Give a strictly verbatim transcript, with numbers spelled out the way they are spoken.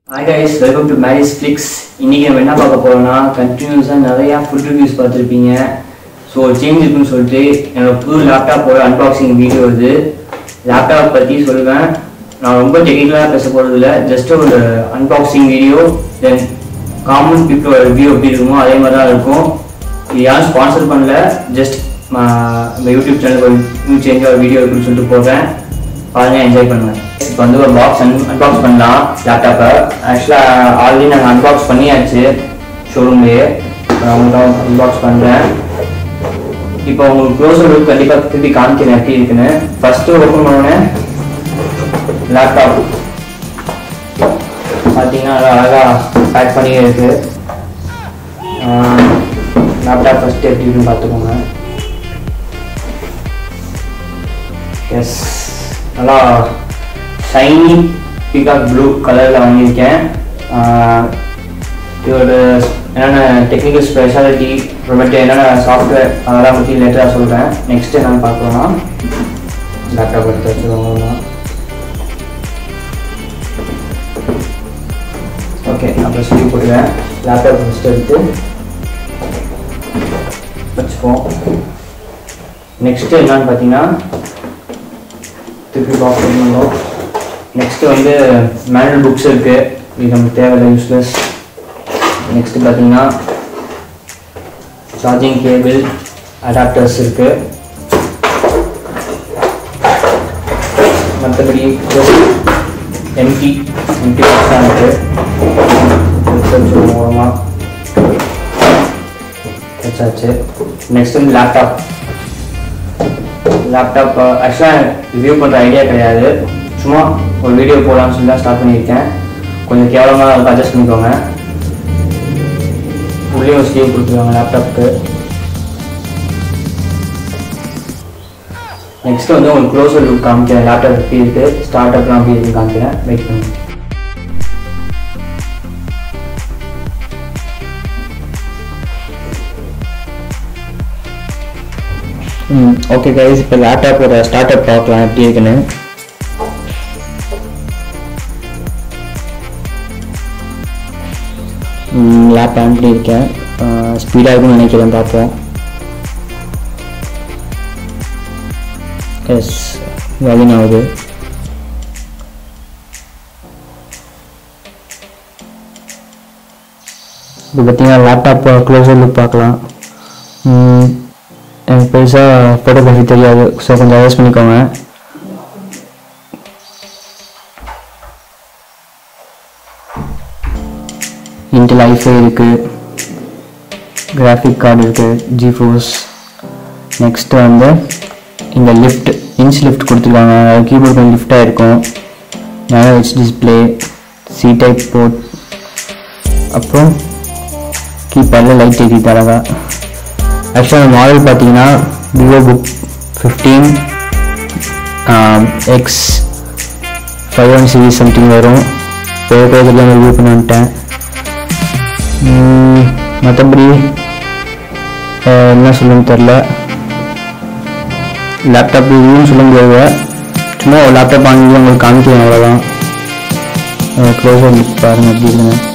Hi guys, welcome to Mary's Flix. இன்னைக்கு நம்ம என்ன பார்க்க போறோம்னா கண்டினியூஸா நிறைய ஃபுட் ரிவ்யூஸ் பார்த்திருப்பீங்க. ஸோ சேஞ்ச் இருக்குன்னு சொல்லிட்டு என்னோட புது லேப்டாப்போட அன்பாக்சிங் வீடியோ இது. லேப்டாப் பற்றி சொல்லுவேன். நான் ரொம்ப டெக்னிக்கலாக பேச போகிறது இல்லை, ஜஸ்ட் ஒரு அன்பாக்சிங் வீடியோ, தென் காமன் பீப்புளோட ரிவ்யூ எப்படி இருக்குமோ அதே மாதிரி தான் இருக்கும். இது யாரும் ஸ்பான்சர் பண்ணல, ஜஸ்ட் நம்ம யூடியூப் சேனல் நியூ சேஞ்சாக ஒரு வீடியோ இருக்குன்னு சொல்லிட்டு போடுறேன். பாருங்க, என்ஜாய் பண்ணுவேன். இப்போ வந்து ஒரு பாக்ஸ் அன் அன்பாக்ஸ் பண்ணலாம் லேப்டாப்பை. ஆக்சுவலாக ஆல்ரெடி நாங்கள் அன்பாக்ஸ் பண்ணியாச்சு ஷோரூம்லேயே. அவங்கள்ட்ட அன்பாக்ஸ் பண்ணுறேன். இப்போ உங்களுக்கு க்ளோஸர் லுக் கண்டிப்பாக திருப்பி காமிக்கிறேன் எப்படி இருக்குன்னு. ஃபஸ்ட்டு ஓப்பன் பண்ணோன்னே லேப்டாப் பார்த்தீங்கன்னா நல்லா அழகாக பேக் பண்ணியே இருக்குது. லேப்டாப் ஃபஸ்ட்டு எப்படி இருக்குன்னு பார்த்துக்கோங்க. எஸ், நல்லா ஷைனி பீகாக் ப்ளூ கலரில் வாங்கியிருக்கேன். இதோட என்னென்ன டெக்னிக்கல் ஸ்பெஷாலிட்டி, அப்புறமேட்டு என்னென்ன சாஃப்ட்வேர் அதெல்லாம் பற்றி லேட்டராக சொல்கிறேன். நெக்ஸ்ட்டு என்னென்னு பார்க்கணும்னா லேப்டாப் எடுத்து வச்சுக்கோங்க. ஓகே, அப்புறம் சொல்லி போடுவேன். லேப்டாப் ஃபஸ்ட்டு எடுத்து வச்சுப்போம். நெக்ஸ்ட்டு என்னன்னு பார்த்தீங்கன்னா திருப்பி பாக்ஸ் பண்ணணும். நெக்ஸ்ட்டு வந்து மேனுவல் புக்ஸ் இருக்குது, இது நமக்கு தேவையில்லை, யூஸ்லெஸ். நெக்ஸ்ட்டு பார்த்தீங்கன்னா சார்ஜிங் கேபிள் அடாப்டர்ஸ் இருக்குது. மற்றபடி எம்டி எம்டி பாக்ஸ் தான் இருக்குது. மூலமாக வச்சாச்சு. நெக்ஸ்ட் வந்து லேப்டாப் லேப்டாப் ஆக்சுவலாக ரிவ்யூ பண்ணுற ஐடியா கிடையாது, சும்மா ஒரு வீடியோ போடலாம்னு சொல்லி தான் ஸ்டார்ட் பண்ணியிருக்கேன். கொஞ்சம் கேவலமாக அதை அட்ஜஸ்ட் பண்ணிக்கோங்க. உள்ளே ஒரு ஸ்லீவ் கொடுத்துருவாங்க லேப்டாப்புக்கு. நெக்ஸ்ட்டு வந்து உங்களுக்கு க்ளோஸர் லுக் காமிக்கிறேன். லேப்டாப் எப்படி இருக்குது, ஸ்டார்ட் அப்லாம் எப்படி இருக்குன்னு காமிக்கிறேன். வெயிட் பண்ணுங்க. ம் ஓகே கைஸ், இப்போ லேப்டாப்போட ஸ்டார்ட் அப் பார்க்கலாம் எப்படி இருக்குன்னு. லேப் ஆன் பண்ணியிருக்கேன். ஸ்பீடாக இருக்குன்னு நினைக்கிறேன், பார்ப்போம். எஸ், லாகின் ஆகுது. இப்போ பார்த்தீங்கன்னா லேப்டாப் க்ளோஸர் லுக் பார்க்கலாம். எனக்கு பெருசாக ஃபோட்டோகிராஃபி தெரியாது, ஸோ கொஞ்சம் அட்ஜஸ்ட் பண்ணிக்கோங்க. இன்டெல் ஐஃபை இருக்குது, கிராஃபிக் கார்டு இருக்குது, ஜிஃபோர்ஸ். நெக்ஸ்ட்டு வந்து இந்த லிஃப்ட், இன்ச் லிஃப்ட் கொடுத்துருக்காங்க. கீபோர்டு கொஞ்சம் லிஃப்டாக இருக்கும். Nano H display, C type port, அப்புறம் கீபேடில் லைட் எரியுது அழகா. ஆக்சுவலாக மாடல் பார்த்தீங்கன்னா Vivo book fifteen X five one series something வரும். போக போகிறதுலாம் ரிவ்யூ பண்ண வந்துட்டேன். மற்றபடி என்ன சொல்லணும்னு தெரில. லேப்டாப் ரிவ்யூன்னு சொல்ல முடியாது, சும்மா ஒரு லேப்டாப் வாங்கி உங்களுக்கு காமிக்கிறேன், அவ்வளோதான். க்ளோஸர் லுக் பாருங்கள் எப்படி இருக்குங்க.